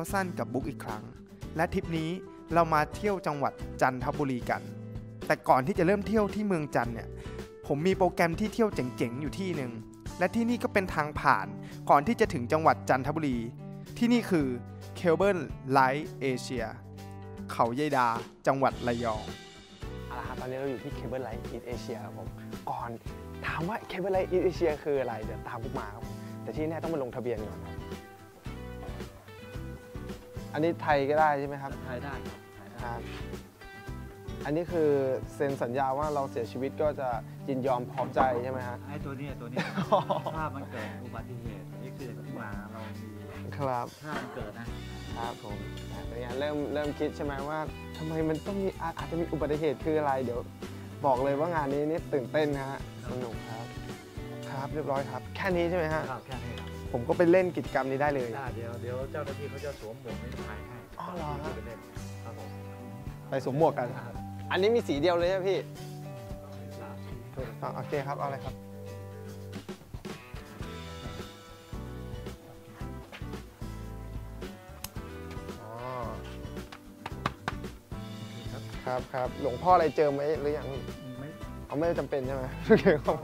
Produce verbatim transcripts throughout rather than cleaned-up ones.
สั้นกับบุ๊กอีกครั้งและทริปนี้เรามาเที่ยวจังหวัดจันทบุรีกันแต่ก่อนที่จะเริ่มเที่ยวที่เมืองจันทร์เนี่ยผมมีโปรแกรมที่เที่ยวเจ๋งๆอยู่ที่หนึ่งและที่นี่ก็เป็นทางผ่านก่อนที่จะถึงจังหวัดจันทบุรีที่นี่คือเคเบิลไลท์เอเชียเขายายดาจังหวัดระยองเอาละครับตอนนี้เราอยู่ที่เคเบิลไลท์อีสเอเชียครับผมก่อนถามว่าเคเบิลไลท์อีสเอเชียคืออะไรเดี๋ยวตามพวกมาครับแต่ที่แน่ต้องมาลงทะเบียนก่อนครับอันนี้ไทยก็ได้ใช่ไหมครับไทยได้ครับอันนี้คือเซ็นสัญญาว่าเราเสียชีวิตก็จะยินยอมพร้อมใจใช่ไหมฮะไอ้ตัวนี้ตัวนี้ถ้ามันเกิดอุบัติเหตุนี่คือที่มาเรามีครับถ้ามันเกิดนะครับผมเป็นไงเริ่มเริ่มคิดใช่ไหมว่าทำไมมันต้องมีอาจจะมีอุบัติเหตุคืออะไรเดี๋ยวบอกเลยว่างานนี้นี่ตื่นเต้นนะฮะสนุกครับครับเรียบร้อยครับแค่นี้ใช่ไหมฮะครับแค่นี้ครับผมก็ไปเล่นกิจกรรมนี้ได้เลยเดี๋ยวเดี๋ยวเจ้าหน้าที่เขาจะสวมหมวกให้ถ่ายให้อ๋อเหรอฮะไปเล่นครับผมไปสวมหมวกกันอันนี้มีสีเดียวเลยใช่ไหมพี่โอเคครับเอาเลยครับครับครับหลวงพ่ออะไรเจอไหมหรือยังไม่เอาไม่จำเป็นใช่ไหมโอเคครับ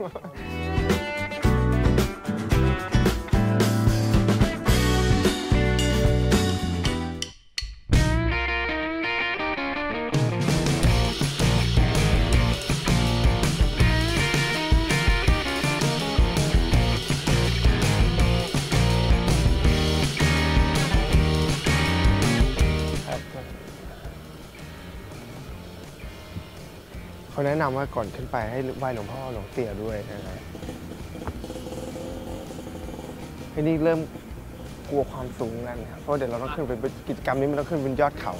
เขาแนะนำว่าก่อนขึ้นไปให้ไหว้หลวงพ่อหลวงเตี่ยด้วยนะครับที่นี่เริ่มกลัวความสูงกันครับเพราะเดี๋ยวเราต้องขึ้นไปกิจกรรมนี้มันต้องขึ้นบนยอดเขา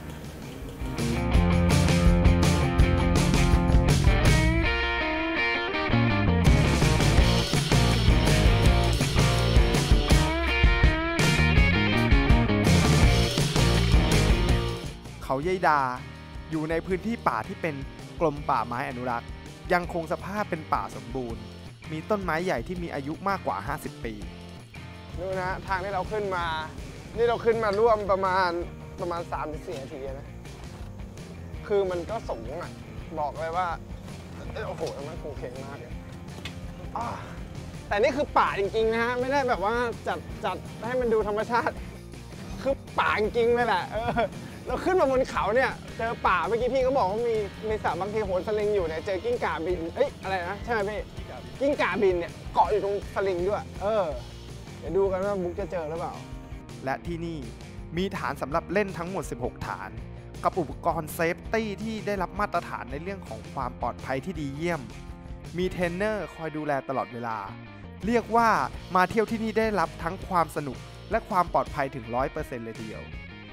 เขายายดาอยู่ในพื้นที่ป่าที่เป็นกรมป่าไม้อนุรักษ์ยังคงสภาพเป็นป่าสมบูรณ์มีต้นไม้ใหญ่ที่มีอายุมากกว่าห้าสิบปีดูนะทางที่เราขึ้นมานี่เราขึ้นมาร่วมประมาณประมาณ สามถึงสี่ นาทีนะคือมันก็สูงอ่ะบอกเลยว่าโอ้โหมันโอเคมากเลยแต่นี่คือป่าจริงๆนะฮะไม่ได้แบบว่าจัดจัดให้มันดูธรรมชาติคือป่าจริงๆเลยแหละเออเราขึ้นมาบนเขาเนี่ยเจอป่าเมื่อกี้พี่ก็บอกว่ามีมีสระบางทีโหนสลิงอยู่เนี่ยเจอกิ้งก่าบินเอ้ยอะไรนะใช่ไหมพี่กิ้งก่าบินเนี่ยเกาะอยู่ตรงสลิงด้วยเออเดี๋ยวดูกันว่าบุ๊กจะเจอหรือเปล่าและที่นี่มีฐานสำหรับเล่นทั้งหมดสิบหกฐานกับอุปกรณ์เซฟตี้ที่ได้รับมาตรฐานในเรื่องของความปลอดภัยที่ดีเยี่ยมมีเทรนเนอร์คอยดูแลตลอดเวลาเรียกว่ามาเที่ยวที่นี่ได้รับทั้งความสนุกและความปลอดภัยถึง ร้อยเปอร์เซ็นต์ เลยทีเดียว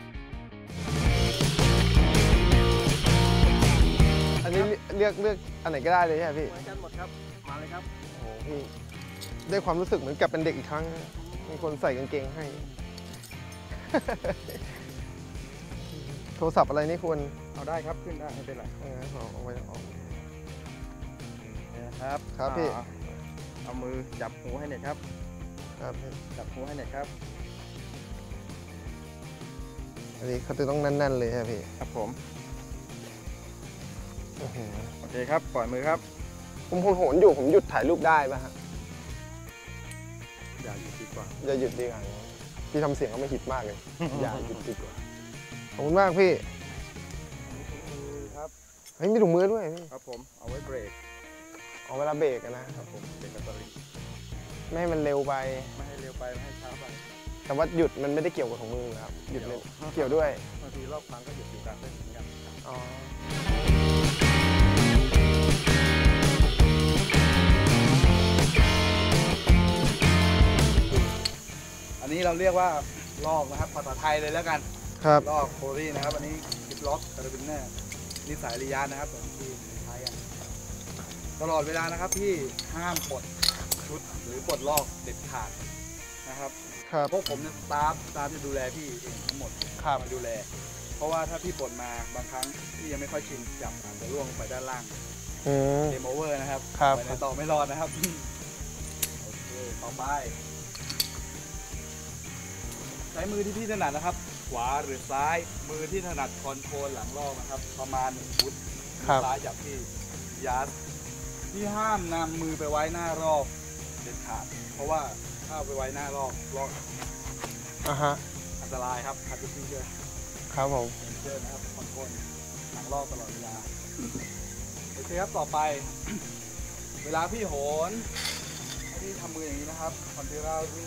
อันนี้เลือกเลือกอันไหนก็ได้เลยใช่ไหมพี่เหมือนกันหมดครับมาเลยครับโอ้โหพี่ได้ความรู้สึกเหมือนกับเป็นเด็กอีกครั้งมีคนใส่กางเกงให้โทรศัพท์อะไรนี่ควรเอาได้ครับขึ้นได้ไม่เป็นไรเอาเอาไว้เอานะครับครับพี่เอามือจับหูให้หน่อยครับครับจับหูให้หน่อยครับอันนี้เขาจะต้องแน่นๆเลยครับพี่ครับผมโอเคครับปล่อยมือครับผมโหนอยู่ผมหยุดถ่ายรูปได้ป่ะฮะอย่าหยุดดีกว่าอย่าหยุดดีกว่าพี่ทำเสียงเขาไม่หิดมากเลยอย่าหยุดดีกว่าขอบคุณมากพี่ครับเฮ้ยมีถุงมือด้วยพี่ครับผมเอาไว้เบรกเอาเวลาเบรกนะครับผมเบรกกับสลิงไม่ให้มันเร็วไปไม่ให้เร็วไปไม่ให้ช้าไปแต่ว่าหยุดมันไม่ได้เกี่ยวกับถุงมือครับหยุดเลยเกี่ยวด้วยบางทีรอบครั้งก็หยุดอยู่กลางเส้นเหมือนกันอ๋ออันนี้เราเรียกว่าลอกนะครับภาษาไทยเลยแล้วกันครับลอกโคลี่นะครับอันนี้คิดล็อกคาราบินเนอร์นี่สายริยานนะครับแบบที่ใช้กันตลอดเวลานะครับที่ห้ามปลดชุดหรือปลดลอกเด็ดขาดนะครับพวกผมเนี่ยสตาฟสตาฟจะดูแลพี่เองทั้งหมดมาดูแลเพราะว่าถ้าพี่ปลดมาบางครั้งพี่ยังไม่ค่อยชินจับอาจจะร่วงไปด้านล่างเกมโอเวอร์นะครับไปในต่อไม่รอดนะครับโอเคต่อไปใช้มือที่พี่ถนัดนะครับขวาหรือซ้ายมือที่ถนัดคอนโทรลหลังลอกนะครับประมาณหนึ่งฟุตมือซ้ายจับที่ยัดที่ห้ามนำมือไปไว้หน้ารอกเด็ดขาดเพราะว่าถ้าเอาไปไว้หน้ารอกลอกอ่ะฮะอันตรายครับคัดที่เยอะครับผมเยอะนะครับคอนโทรลหลังลอกตลอดเวลาโอเคครับต่อไป เวลาพี่โหนให้พี่ทำมืออย่างนี้นะครับคอนเทรารู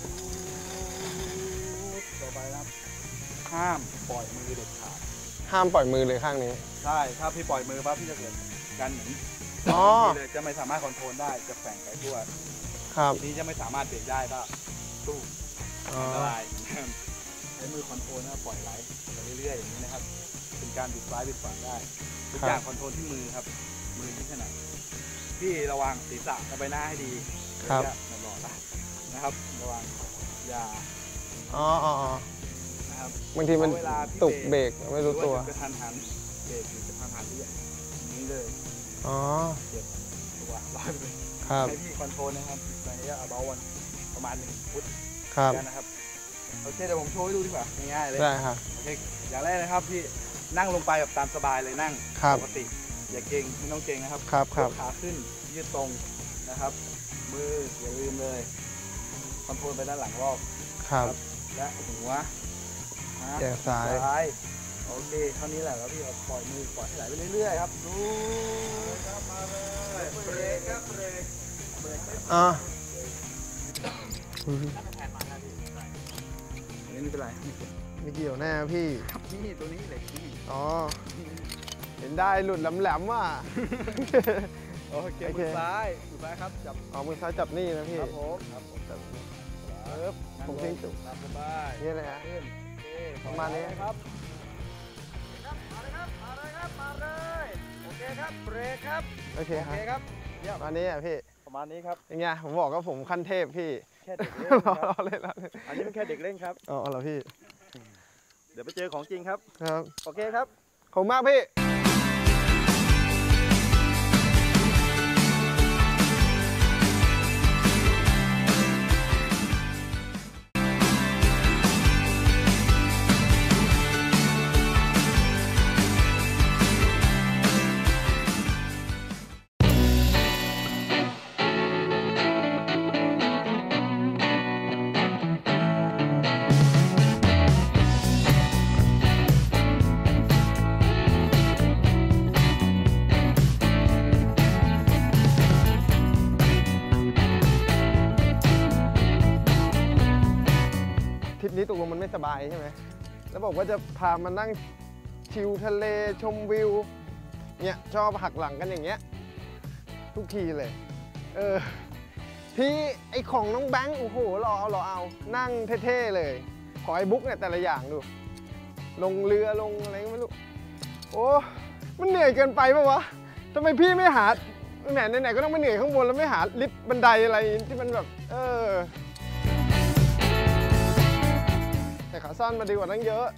ต่อไปนะครับห้ามปล่อยมือเด็ดขาดห้ามปล่อยมือเลยข้างนี้ใช่ถ้าพี่ปล่อยมือปั๊บพี่จะเกิดการหมุนอ๋อเลยจะไม่สามารถคอนโทรลได้จะแฝงไปทั่วครับทีนี้จะไม่สามารถเบรกได้ก็ตู้อ๋ออันตรายใช้มือคอนโทรลนะปล่อยไหลไปเรื่อยๆอย่างนี้นะครับเป็นการบิดซ้ายบิดขวาได้ทุกอย่างคอนโทรลที่มือครับมือที่ถนัดพี่ระวังศีรษะกับใบหน้าให้ดีครับตลอดนะครับระวังอย่าอ๋ออ๋ออ๋อนะครับบางทีมันเวลาพี่ตุกเบรกไม่รู้ตัวหอากระทันหันเบรกหรือกระทันหันที่อย่างนี้เลยอ๋อตัวร้อยเลยครับให้พี่คอนโทรลนะครับระยะเบาวันประมาณหนึ่งฟุตครับนะครับโอเคเดี๋ยวผมโชว์ให้ดูดีกว่าง่ายๆเลยได้ครับโอเคอย่างแรกนะครับพี่นั่งลงไปแบบตามสบายเลยนั่งครับปกติอย่าเกรงไม่ต้องเกรงนะครับครับครับยกขาขึ้นยืดตรงนะครับ มืออย่าลืมเลยคอนโทรลไปด้านหลังรอบครับและหัวนะแยกซ้ายซ้ายโอเคเท่านี้แหละแล้วพี่เราปล่อยมือปล่อยให้ไหลไปเรื่อยๆครับดูครับมาเลยเบรกครับเบรกเบรกอ่ะนี่ไม่เป็นไรไม่เกี่ยวแน่พี่นี่ตัวนี้เหล็กนี่อ๋อ เห็นได้หลุดแหลมๆว่ะโอเคโอเคมือซ้ายมือซ้ายครับจับเอามือซ้ายจับนี่นะพี่ครับผมครับผมจับปึ๊บผมทิ้งจุกตามสบายนี่เลยฮะขึ้นโอเคประมาณนี้ครับมาเลยครับมาเลยครับมาเลยโอเคครับเบรกครับโอเคโอครัเคบครับเยี่ยมประมาณนี้อ่ะพี่ประมาณนี้ครับอย่างเงี้ยผมบอกว่าผมขั้นเทพพี่แค่เด็กเล่นรคอรับเล่นรอเล่นอันนี้เป็นแค่เด็กเล่นครับอ๋อเหรอพี่เดี๋ยวไปเจอของจริงครับครับโอเคครับขอบคุณมากพี่ ทริปนี้ตกลงมันไม่สบายใช่ไหม แล้วบอกว่าจะพามานั่งชิลทะเลชมวิว เนี่ยชอบหักหลังกันอย่างเงี้ย ทุกทีเลย เออ ที่ไอของน้องแบงค์โอ้โหรอเอารอเอา นั่งเท่ๆเลย ขอไอ้บุ๊กเนี่ยแต่ละอย่างดู ลงเรือลงอะไรก็ไม่รู้ โอ้ มันเหนื่อยเกินไปปะวะทำไมพี่ไม่หาแหมไหนๆก็ต้องมาเหนื่อยข้างบนแล้วไม่หาลิฟต์บันไดอะไรที่มันแบบ เออ ใส่ขาสั้นมาดีกว่านั้นเยอะ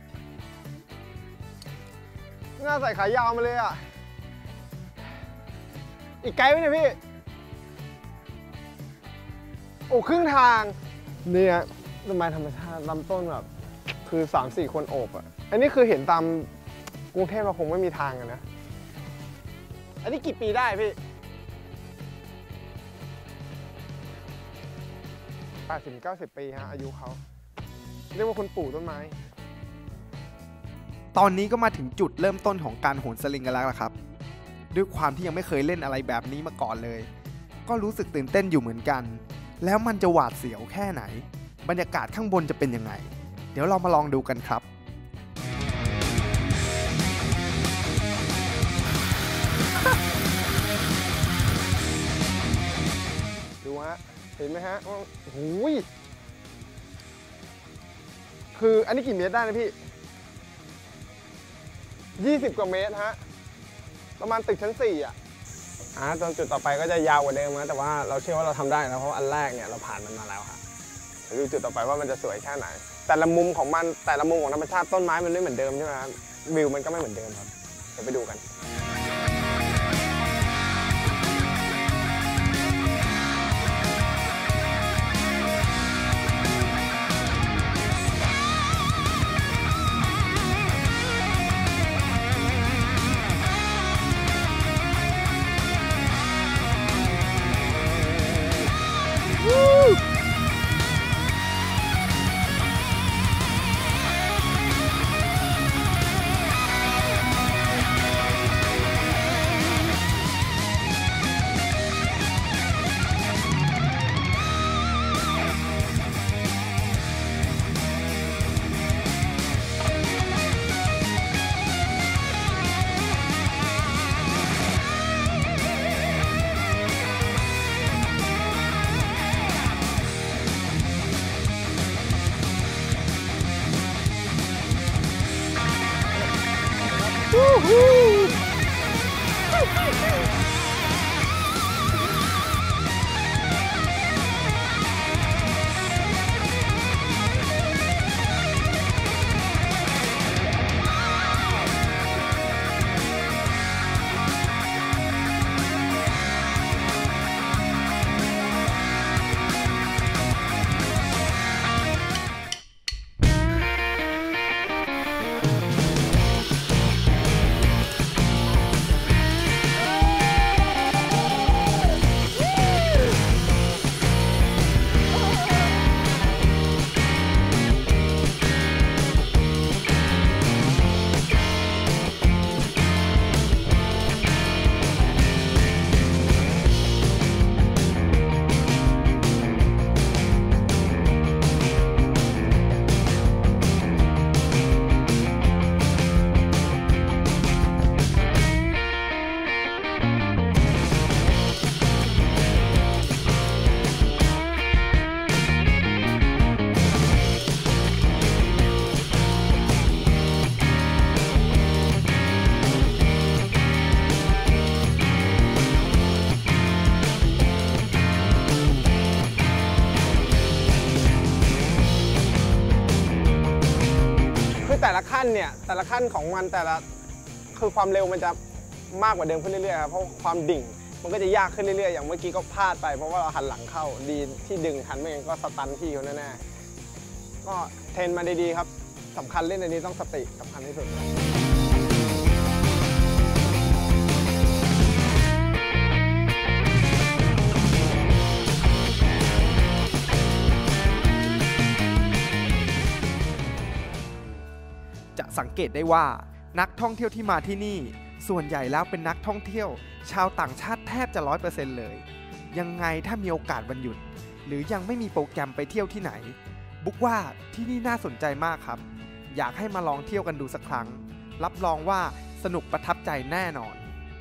น่าใส่ขายาวมาเลยอ่ะ อีกไกลไหมเนี่ยพี่ โอ้ครึ่งทางเนี่ยทำไมธรรมชาติลำต้นแบบ คือ สามสี่ คนโอบอ่ะ อันนี้คือเห็นตามกรุงเทพเราคงไม่มีทางกันนะ อันนี้กี่ปีได้พี่ แปดสิบถึงเก้าสิบ ปีฮะอายุเขา เรียกว่าคนปลูกต้นไม้ตอนนี้ก็มาถึงจุดเริ่มต้นของการโหนสลิงกันแล้วล่ะครับ ด้วยความที่ยังไม่เคยเล่นอะไรแบบนี้มาก่อนเลย ก็รู้สึกตื่นเต้นอยู่เหมือนกัน แล้วมันจะหวาดเสียวแค่ไหน บรรยากาศข้างบนจะเป็นยังไง เดี๋ยวเรามาลองดูกันครับดูฮะ เห็นไหมฮะว่าโอ้โหยคืออันนี้กี่เมตรได้นะพี่ ยี่สิบ กว่าเมตรฮะ ประมาณตึกชั้นสี่อ่ะอ่าตอนจุดต่อไปก็จะยาวกว่าเดิมนะแต่ว่าเราเชื่อว่าเราทำได้แล้วเพราะอันแรกเนี่ยเราผ่านมันมาแล้วค่ะเดี๋ยวดูจุดต่อไปว่ามันจะสวยแค่ไหน แต่ละมุมของมันแต่ละมุมของธรรมชาติต้นไม้มันไม่เหมือนเดิมใช่ไหมครับวิวมันก็ไม่เหมือนเดิมครับเดี๋ยวไปดูกันแต่ละขั้นเนี่ยแต่ละขั้นของมันแต่ละคือความเร็วมันจะมากกว่าเดิมขึ้นเรื่อยๆครับเพราะความดิ่งมันก็จะยากขึ้นเรื่อยๆอย่างเมื่อกี้ก็พลาดไปเพราะว่าเราหันหลังเข้าดีที่ดึงทันไม่งั้นก็สตันพี่เขาแน่ๆก็เทรนมาดีๆครับสำคัญเล่นอันนี้ต้องสติสำคัญที่สุดจะสังเกตได้ว่านักท่องเที่ยวที่มาที่นี่ส่วนใหญ่แล้วเป็นนักท่องเที่ยวชาวต่างชาติแทบจะ ร้อยเปอร์เซ็นต์ เลยยังไงถ้ามีโอกาสวันหยุดหรือยังไม่มีโปรแกรมไปเที่ยวที่ไหนบุ๊กว่าที่นี่น่าสนใจมากครับอยากให้มาลองเที่ยวกันดูสักครั้งรับรองว่าสนุกประทับใจแน่นอน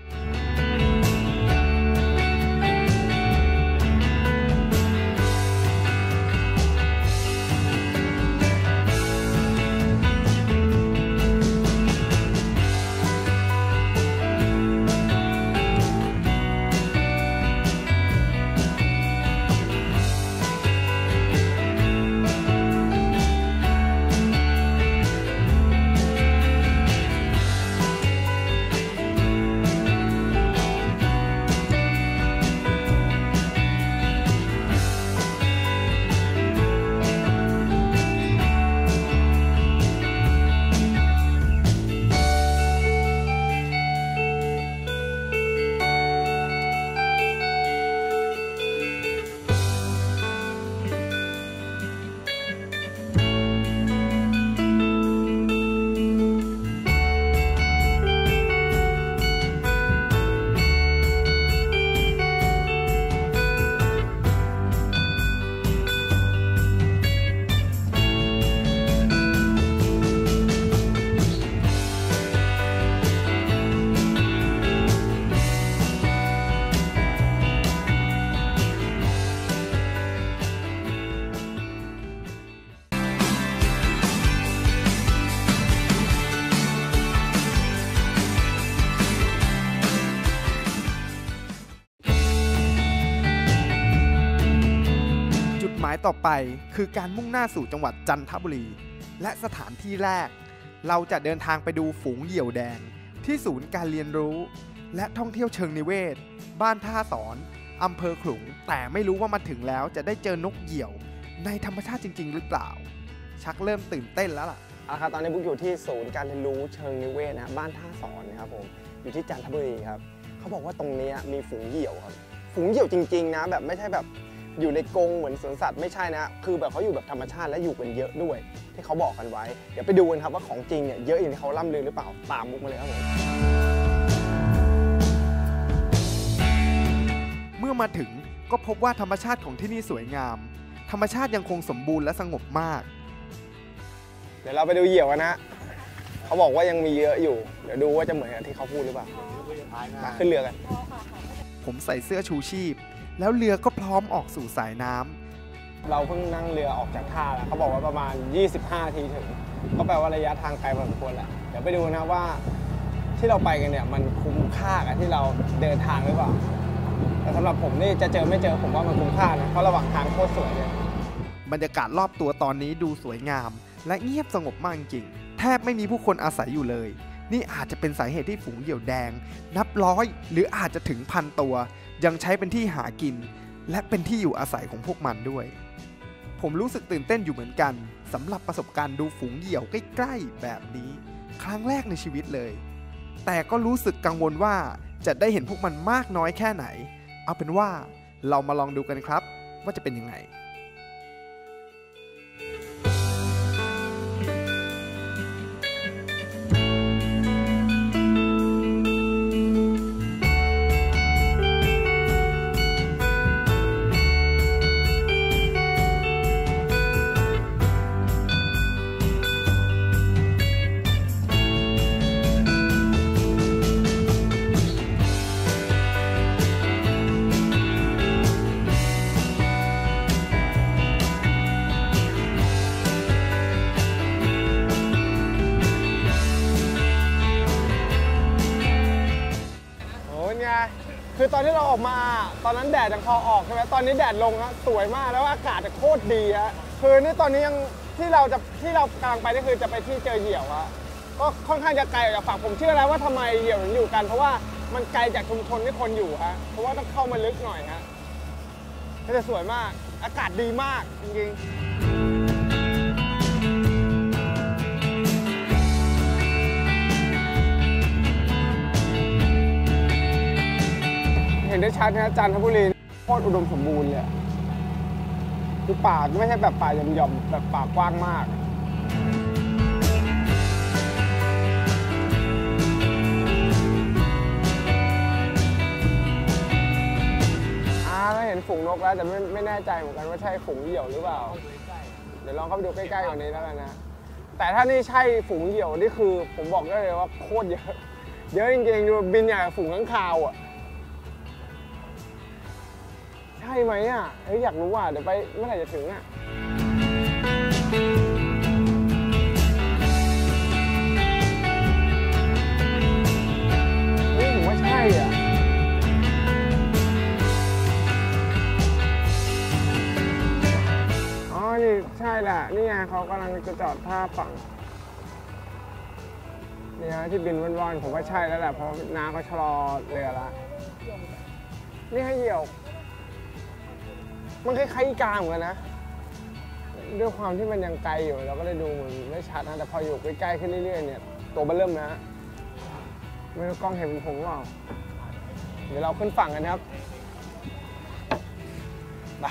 หมายต่อไปคือการมุ่งหน้าสู่จังหวัดจันทบุรีและสถานที่แรกเราจะเดินทางไปดูฝูงเหยี่ยวแดงที่ศูนย์การเรียนรู้และท่องเที่ยวเชิงนิเวศบ้านท่าสอนอำเภอขลุงแต่ไม่รู้ว่ามาถึงแล้วจะได้เจอนกเหยี่ยวในธรรมชาติจริงๆหรือเปล่าชักเริ่มตื่นเต้นแล้วล่ะอ่ะครับตอนนี้บุ๊กอยู่ที่ศูนย์การเรียนรู้เชิงนิเวศนะบ้านท่าสอนนะครับผมอยู่ที่จันทบุรีครับเขาบอกว่าตรงนี้มีฝูงเหยี่ยวครับฝูงเหยี่ยวจริงๆนะแบบไม่ใช่แบบอยู่ในกรงเหมือนสวนสัตว์ไม่ใช่นะคือแบบเขาอยู่แบบธรรมชาติและอยู่กันเยอะด้วยที่เขาบอกกันไว้เดี๋ยวไปดูกันครับว่าของจริงเนี่ยเยอะอย่างที่เขาล่ำลือหรือเปล่าตามบุ๊กมาเลยครับผมเมื่อมาถึงก็พบว่าธรรมชาติของที่นี่สวยงามธรรมชาติยังคงสมบูรณ์และสงบมากเดี๋ยวเราไปดูเหยี่ยวกันนะเขาบอกว่ายังมีเยอะอยู่เดี๋ยวดูว่าจะเหมือนกับที่เขาพูดหรือเปล่ามาขึ้นเรือกันผมใส่เสื้อชูชีพแล้วเรือก็พร้อมออกสู่สายน้ำเราเพิ่งนั่งเรือออกจากท่าแล้วเขาบอกว่าประมาณยี่สิบห้านาทีถึงก็แปลว่าระยะทางไกลพอสมควรแหละเดี๋ยวไปดูนะว่าทที่เราไปกันเนี่ยมันคุ้มค่ากับที่เราเดินทางหรือเปล่าแต่สำหรับผมนี่จะเจอไม่เจอผมว่ามันคุ้มค่านะเพราะระหว่างทางโคตรสวยเลยบรรยากาศรอบตัวตอนนี้ดูสวยงามและเงียบสงบมากจริงแทบไม่มีผู้คนอาศัยอยู่เลยนี่อาจจะเป็นสาเหตุที่ฝูงเหยี่ยวแดงนับร้อยหรืออาจจะถึงพันตัวยังใช้เป็นที่หากินและเป็นที่อยู่อาศัยของพวกมันด้วยผมรู้สึกตื่นเต้นอยู่เหมือนกันสำหรับประสบการณ์ดูฝูงเหยี่ยวใกล้ๆแบบนี้ครั้งแรกในชีวิตเลยแต่ก็รู้สึกกังวลว่าจะได้เห็นพวกมันมากน้อยแค่ไหนเอาเป็นว่าเรามาลองดูกันครับว่าจะเป็นยังไงคือตอนที่เราออกมาตอนนั้นแดดยังพอออกใช่ไหมตอนนี้แดดลงฮะสวยมากแล้วอากาศโคตรดีฮะคือนี่ตอนนี้ยังที่เราจะที่เรากำลังไปนี่คือจะไปที่เจอเหยี่ยวฮะก็ค่อนข้างจะไกลออกจากฝั่งผมเชื่อแล้วว่าทำไมเหยี่ยวถึงอยู่กันเพราะว่ามันไกลจากชุมชนที่คนอยู่ฮะเพราะว่าต้องเข้ามาลึกหน่อยฮะแต่สวยมากอากาศดีมากจริงๆเห็นได้ชัดนะจันทบุรีโคตรอุดมสมบูรณ์เลยคือป่าไม่ใช่แบบป่าหย่อมๆแบบป่ากว้างมากอ่าเราเห็นฝูงนกแล้วแต่ไม่ไม่แน่ใจเหมือนกันว่าใช่ฝูงเหยี่ยวหรือเปล่าเดี๋ยวลองเข้าไปดูใกล้ๆกว่านี้แล้วกันนะแต่ถ้านี่ใช่ฝูงเหยี่ยวนี่คือผมบอกได้เลยว่าโคตรเยอะเยอะจริงๆดูบินอย่างฝูงข้างคาวอ่ะใช่ไหมอ่ะเฮ้ยอยากรู้อ่ะเดี๋ยวไปเมื่อไหร่จะถึงอ่ะเฮ้ยผมว่าใช่อ่ะอ๋อนี่ใช่แหละนี่ไงเขากำลังจะจอดท่าฝั่งนี่ฮะที่บินว่อนๆผมว่าใช่แล้วแหละเพราะน้าเขาชะลอเรือละนี่ให้เหยี่ยวมันคล้ายๆอีกาเหมือนกันนะด้วยความที่มันยังไกลอยู่เราก็เลยดูเหมือนไม่ชัดนะแต่พออยู่ใกล้ๆขึ้นเรื่อยๆเนี่ยตัวมันเริ่มนะไม่รู้กล้องเห็นผมหรือเปล่าเดี๋ยวเราขึ้นฝั่งกันครับไป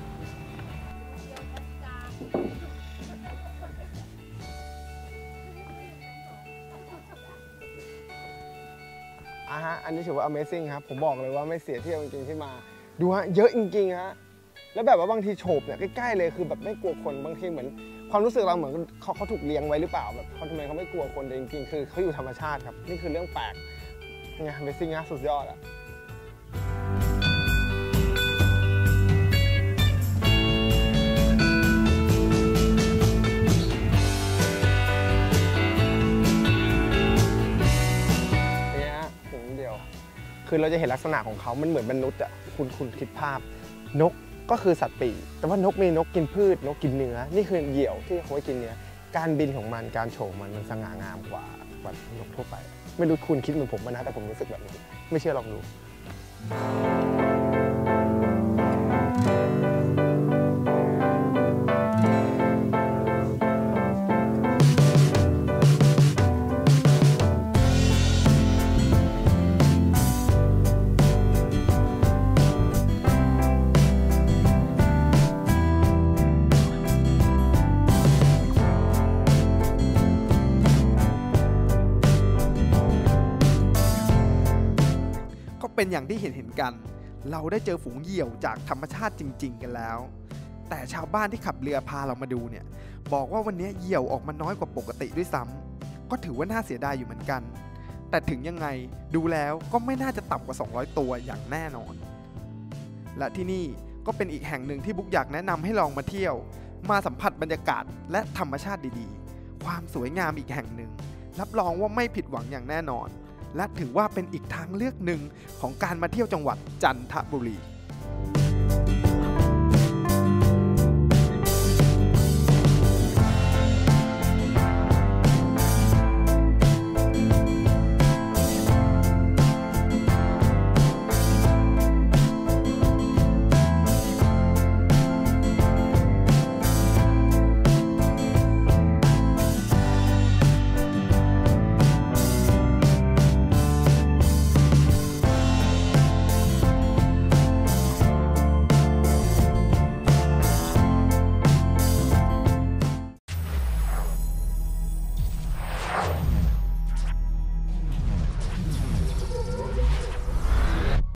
อ่ะฮะอันนี้ถือว่า Amazing ครับผมบอกเลยว่าไม่เสียเที่ยวจริงๆที่มาดูฮะเยอะจริงๆฮะแล้วแบบว่าบางทีโฉบเนี่ยใกล้ๆเลยคือแบบไม่กลัวคนบางทีเหมือนความรู้สึกเราเหมือนเขาเขาถูกเลี้ยงไว้หรือเปล่าแบบเขาทำไมเขาไม่กลัวคนแต่จริงๆคือเขาอยู่ธรรมชาติครับนี่คือเรื่องแปลกไง Amazing นะสุดยอดอะนี่ฮะฝูงเดียวคือเราจะเห็นลักษณะของเขามันเหมือนมนุษย์อะคุณคุณคิดภาพนกก็คือสัตว์ปีกแต่ว่านกมีนกกินพืชนกกินเนื้อนี่คือเหยี่ยวที่เขาไว้กินเนื้อการบินของมันการโฉบมันมันสง่างามกว่ากว่านกทั่วไปไม่รู้คุณคิดเหมือนผมนะแต่ผมรู้สึกแบบนี้ไม่เชื่อลองดูเป็นอย่างที่เห็นเห็นกันเราได้เจอฝูงเหยี่ยวจากธรรมชาติจริงๆกันแล้วแต่ชาวบ้านที่ขับเรือพาเรามาดูเนี่ยบอกว่าวันนี้เหยี่ยวออกมาน้อยกว่าปกติด้วยซ้ำก็ถือว่าน่าเสียดายอยู่เหมือนกันแต่ถึงยังไงดูแล้วก็ไม่น่าจะต่ำกว่าสองร้อยตัวอย่างแน่นอนและที่นี่ก็เป็นอีกแห่งหนึ่งที่บุ๊กอยากแนะนำให้ลองมาเที่ยวมาสัมผัสบรรยากาศและธรรมชาติดีๆความสวยงามอีกแห่งหนึ่งรับรองว่าไม่ผิดหวังอย่างแน่นอนและถือว่าเป็นอีกทางเลือกหนึ่งของการมาเที่ยวจังหวัดจันทบุรี